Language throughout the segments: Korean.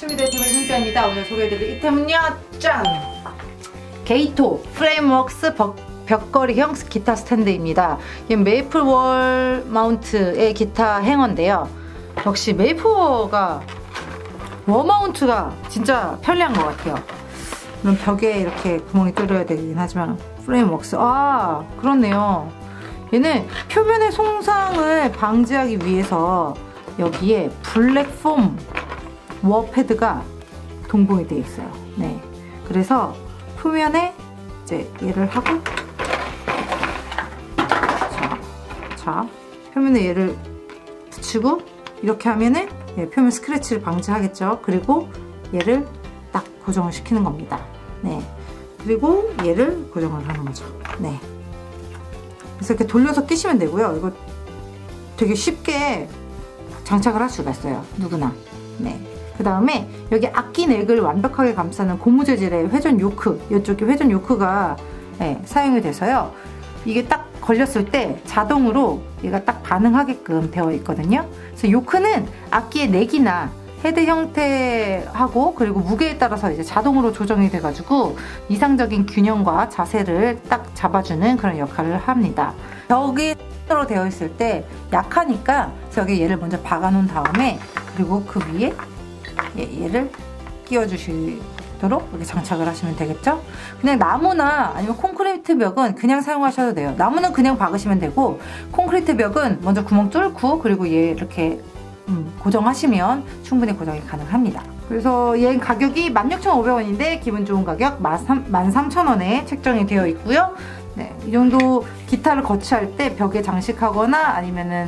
준비된 테이블 hun자입니다. 오늘 소개해드릴 이템은요, 짠! 게이토 프레임웍스 벽걸이형 기타 스탠드입니다. 이 메이플월 마운트의 기타 행어인데요. 역시 메이플워가 워 마운트가 진짜 편리한 것 같아요. 물론 벽에 이렇게 구멍이 뚫려야 되긴 하지만 프레임웍스, 아 그렇네요. 얘는 표면의 손상을 방지하기 위해서 여기에 블랙폼 워 패드가 동봉이 되어 있어요. 네, 그래서 표면에 이제 얘를 하고, 자 표면에 얘를 붙이고 이렇게 하면은 표면 스크래치를 방지하겠죠. 그리고 얘를 딱 고정을 시키는 겁니다. 네, 그리고 얘를 고정을 하는 거죠. 네, 그래서 이렇게 돌려서 끼시면 되고요. 이거 되게 쉽게 장착을 할 수가 있어요, 누구나. 네, 그 다음에 여기 악기 넥을 완벽하게 감싸는 고무 재질의 회전 요크, 이쪽에 회전 요크가 사용이 돼서요. 이게 딱 걸렸을 때 자동으로 얘가 딱 반응하게끔 되어 있거든요. 그래서 요크는 악기의 넥이나 헤드 형태하고 그리고 무게에 따라서 이제 자동으로 조정이 돼가지고 이상적인 균형과 자세를 딱 잡아주는 그런 역할을 합니다. 벽이 으로 되어 있을 때 약하니까 여기 얘를 먼저 박아 놓은 다음에 그리고 그 위에 얘를 끼워 주시도록 이렇게 장착을 하시면 되겠죠. 그냥 나무나 아니면 콘크리트 벽은 그냥 사용하셔도 돼요. 나무는 그냥 박으시면 되고, 콘크리트 벽은 먼저 구멍 뚫고 그리고 얘 이렇게 고정하시면 충분히 고정이 가능합니다. 그래서 얘 가격이 16,500원인데 기분 좋은 가격 13,000원에 책정이 되어 있고요. 네, 이 정도 기타를 거치할 때 벽에 장식하거나 아니면은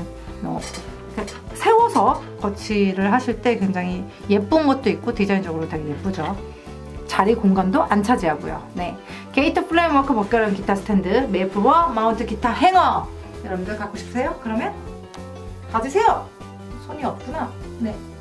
세워서 거치를 하실 때 굉장히 예쁜 것도 있고 디자인적으로 되게 예쁘죠. 자리 공간도 안 차지하고요. 네, 게이토 프레임워크 벽걸이형 기타 스탠드 메이플워 마운트 기타 행어, 여러분들 갖고 싶으세요? 그러면 가지세요. 손이 없구나. 네.